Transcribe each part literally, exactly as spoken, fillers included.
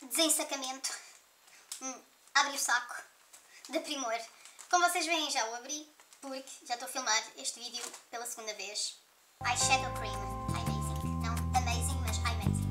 Desensacamento. Hum, abre o saco. Da Primor. Como vocês veem, já o abri, porque já estou a filmar este vídeo pela segunda vez. Eyeshadow Cream. Amazing. Não amazing, mas amazing.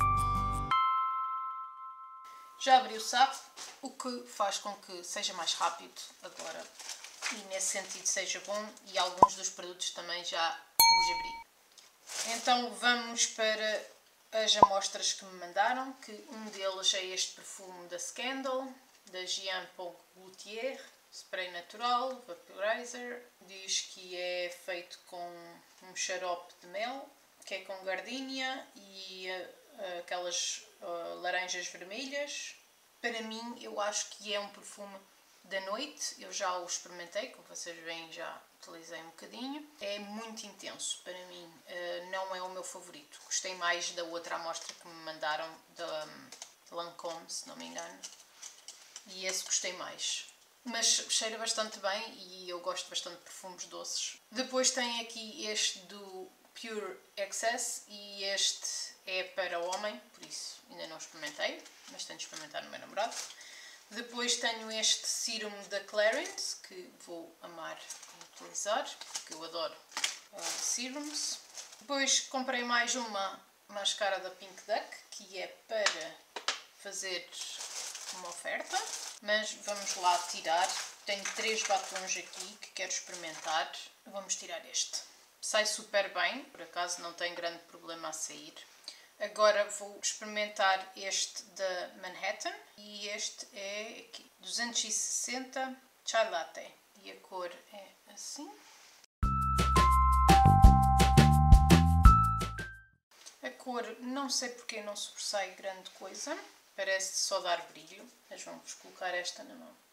Já abri o saco, o que faz com que seja mais rápido agora. E nesse sentido seja bom, e alguns dos produtos também já os abri. Então vamos para as amostras que me mandaram, que um deles é este perfume da Scandal, da Jean Paul Gaultier, spray natural, vaporizer. Diz que é feito com um xarope de mel, que é com gardenia e uh, aquelas uh, laranjas vermelhas. Para mim, eu acho que é um perfume da noite. Eu já o experimentei, como vocês veem, já utilizei um bocadinho. É muito intenso para mim, uh, não é o meu favorito. Gostei mais da outra amostra que me mandaram, da um, Lancôme, se não me engano. E esse gostei mais. Mas cheira bastante bem e eu gosto bastante de perfumes doces. Depois tem aqui este do Pure Excess e este é para homem, por isso ainda não experimentei, mas tenho de experimentar no meu namorado. Depois tenho este Serum da Clarins, que vou amar utilizar, porque eu adoro uh, serums. Depois comprei mais uma máscara da Pink Duck, que é para fazer uma oferta, mas vamos lá tirar. Tenho três batons aqui que quero experimentar. Vamos tirar este. Sai super bem, por acaso não tem grande problema a sair. Agora vou experimentar este da Manhattan e este é aqui, duzentos e sessenta Chai Latte e a cor é assim. A cor não sei porque não sobressai grande coisa, parece só dar brilho, mas vamos colocar esta na mão.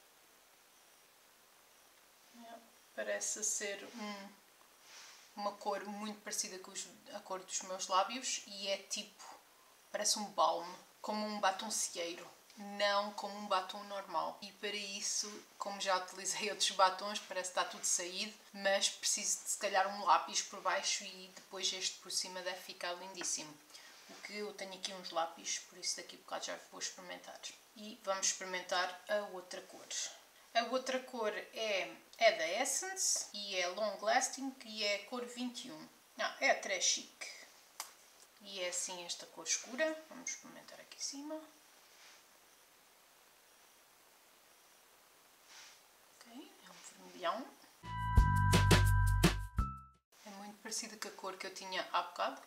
Parece ser um... uma cor muito parecida com a cor dos meus lábios e é tipo, parece um balme, como um batoncieiro, não como um batom normal. E para isso, como já utilizei outros batons, parece que está tudo saído, mas preciso de se calhar um lápis por baixo e depois este por cima deve ficar lindíssimo. O que eu tenho aqui uns lápis, por isso daqui a bocado já vou experimentar. E vamos experimentar a outra cor. A outra cor é, é da Essence e é Long Lasting e é a cor vinte e um. Ah, é a Très Chic. E é assim esta cor escura. Vamos experimentar aqui em cima. Ok, é um vermelhão. É muito parecido com a cor que eu tinha há bocado.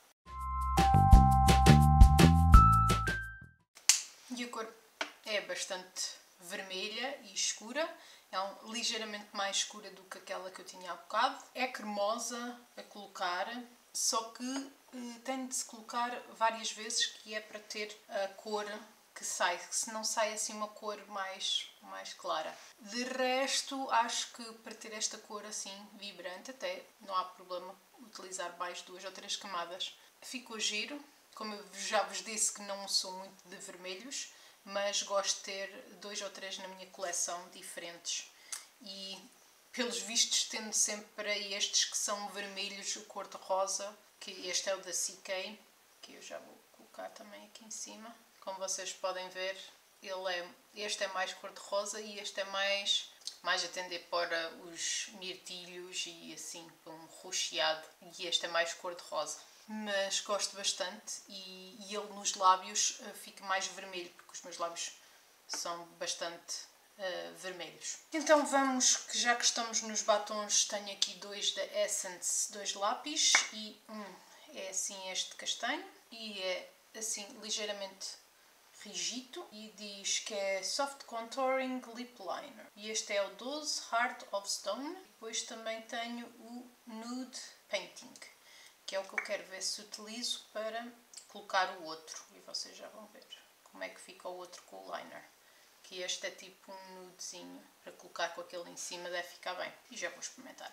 E a cor é bastante vermelha e escura, é um, ligeiramente mais escura do que aquela que eu tinha há bocado. É cremosa a colocar, só que eh, tem de se colocar várias vezes, que é para ter a cor que sai, que se não sai assim uma cor mais, mais clara. De resto, acho que para ter esta cor assim vibrante, até não há problema utilizar mais duas ou três camadas. Ficou giro, como eu já vos disse que não sou muito de vermelhos, mas gosto de ter dois ou três na minha coleção diferentes e pelos vistos tendo sempre para estes que são vermelhos o cor-de-rosa, que este é o da C K, que eu já vou colocar também aqui em cima. Como vocês podem ver, ele é, este é mais cor-de-rosa e este é mais, mais a tender para os mirtilhos e assim, para um rocheado, e este é mais cor-de-rosa. Mas gosto bastante e, e ele nos lábios uh, fica mais vermelho, porque os meus lábios são bastante uh, vermelhos. Então vamos, que já que estamos nos batons, tenho aqui dois da Essence, dois lápis e um é assim este castanho e é assim ligeiramente rígido e diz que é Soft Contouring Lip Liner. E este é o doze Heart of Stone. Depois também tenho o Nude Painting, que é o que eu quero ver se utilizo para colocar o outro. E vocês já vão ver como é que fica o outro com o liner. Que este é tipo um nudezinho, para colocar com aquele em cima deve ficar bem. E já vou experimentar.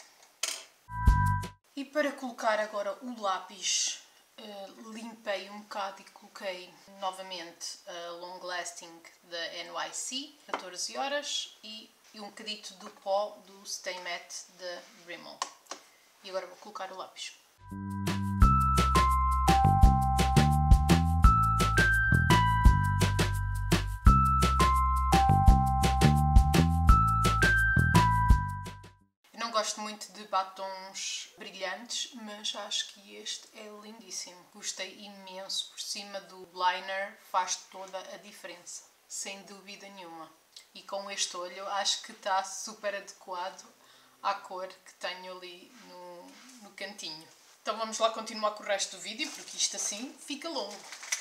E para colocar agora o lápis, uh, limpei um bocado e coloquei novamente a Long Lasting da N Y C, catorze horas, e, e um bocadito do pó do Stay Matte da Rimmel. E agora vou colocar o lápis. gosto muito de batons brilhantes, mas acho que este é lindíssimo. Gostei imenso. Por cima do liner faz toda a diferença, sem dúvida nenhuma. E com este olho acho que está super adequado à cor que tenho ali no, no cantinho. Então vamos lá continuar com o resto do vídeo, porque isto assim fica longo.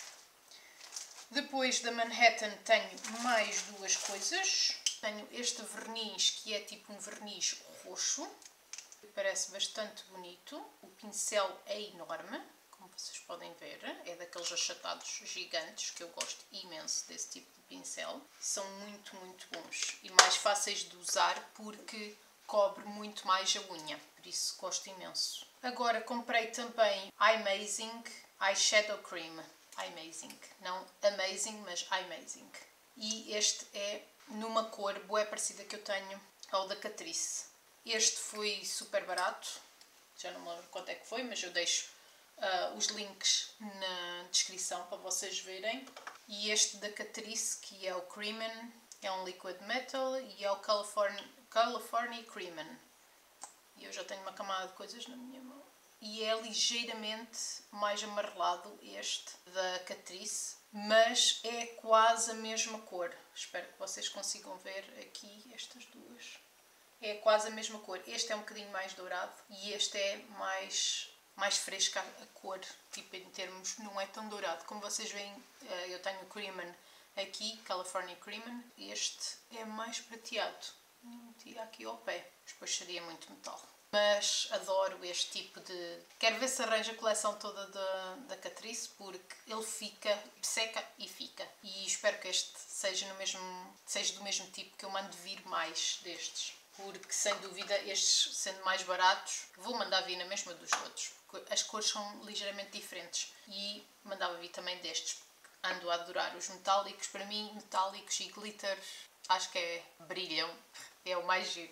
Depois da Manhattan tenho mais duas coisas. Tenho este verniz, que é tipo um verniz roxo, que parece bastante bonito. O pincel é enorme, como vocês podem ver. É daqueles achatados gigantes, que eu gosto imenso desse tipo de pincel. São muito, muito bons e mais fáceis de usar porque cobre muito mais a unha. Por isso gosto imenso. Agora comprei também Amazing Eyeshadow Cream. Amazing, não amazing, mas Amazing. E este é numa cor bué parecida que eu tenho ao da Catrice. Este foi super barato, já não me lembro quanto é que foi, mas eu deixo uh, os links na descrição para vocês verem. E este da Catrice, que é o Creamin, é um Liquid Metal, e é o California, California Creamin. E eu já tenho uma camada de coisas na minha mão. E é ligeiramente mais amarelado este da Catrice, mas é quase a mesma cor. Espero que vocês consigam ver aqui estas duas. É quase a mesma cor. Este é um bocadinho mais dourado e este é mais, mais fresca a cor. Tipo, em termos, não é tão dourado. Como vocês veem, eu tenho o Creamin aqui, California Creamin. Este é mais prateado. Meti aqui ao pé. Depois seria muito metal. Mas adoro este tipo de... Quero ver se arranja a coleção toda da, da Catrice, porque ele fica, seca e fica. E espero que este seja, no mesmo, seja do mesmo tipo, que eu mando vir mais destes. Porque, sem dúvida, estes sendo mais baratos, vou mandar vir na mesma dos outros. Porque as cores são ligeiramente diferentes. E mandava vir também destes. Ando a adorar os metálicos. Para mim, metálicos e glitter, acho que é brilham. É o mais giro.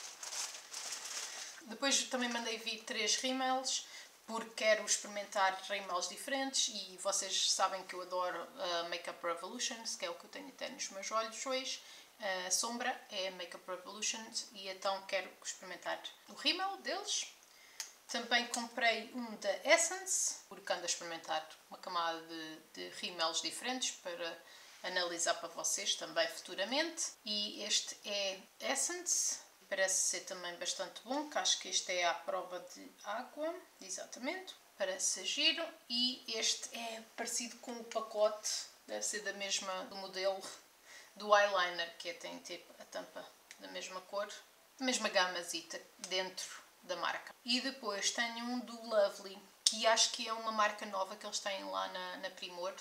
Depois também mandei vir três rímels, porque quero experimentar rímels diferentes e vocês sabem que eu adoro a Makeup Revolutions, que é o que eu tenho até nos meus olhos hoje. A sombra é a Makeup Revolutions e então quero experimentar o rímel deles. Também comprei um da Essence, porque ando a experimentar uma camada de, de rímels diferentes para analisar para vocês também futuramente. E este é Essence. Parece ser também bastante bom, que acho que este é à prova de água, exatamente, parece ser giro. E este é parecido com o pacote, deve ser da mesma, do modelo do eyeliner, que é, tem tipo a tampa da mesma cor, da mesma gamazita dentro da marca. E depois tenho um do Lovely, que acho que é uma marca nova que eles têm lá na, na Primor.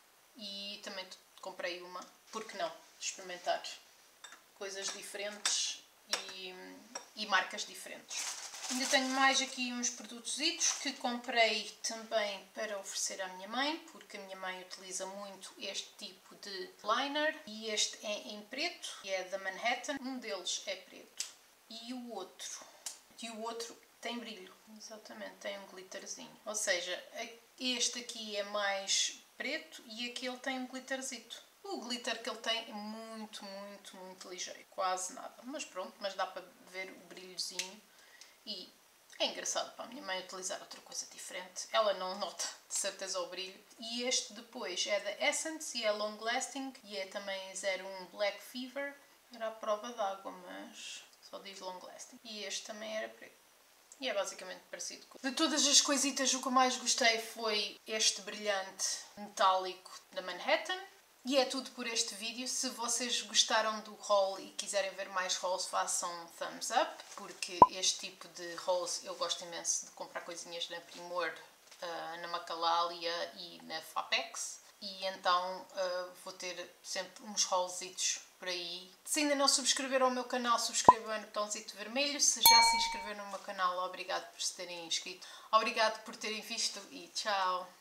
E também comprei uma, porque não, experimentar coisas diferentes. E, e marcas diferentes. Ainda tenho mais aqui uns produtositos que comprei também para oferecer à minha mãe, porque a minha mãe utiliza muito este tipo de liner. E este é em preto, e é da Manhattan. Um deles é preto e o outro, e o outro tem brilho. Exatamente, tem um glitterzinho. Ou seja, este aqui é mais preto e aquele tem um glitterzito. O glitter que ele tem é muito, muito, muito ligeiro. Quase nada. Mas pronto, mas dá para ver o brilhozinho. E é engraçado para a minha mãe utilizar outra coisa diferente. Ela não nota de certeza o brilho. E este depois é da Essence e é long lasting. E é também zero um Black Fever. Era a prova d'água, mas só diz long lasting. E este também era preto. E é basicamente parecido com... De todas as coisitas, o que eu mais gostei foi este brilhante metálico da Manhattan. E é tudo por este vídeo. Se vocês gostaram do haul e quiserem ver mais hauls, façam um thumbs up, porque este tipo de hauls eu gosto imenso de comprar coisinhas na Primor, uh, na Macalalia e na Fapex. E então uh, vou ter sempre uns haulzitos por aí. Se ainda não subscreveram o meu canal, subscrevam no botãozito vermelho. Se já se inscreveram no meu canal, obrigado por se terem inscrito. Obrigado por terem visto e tchau!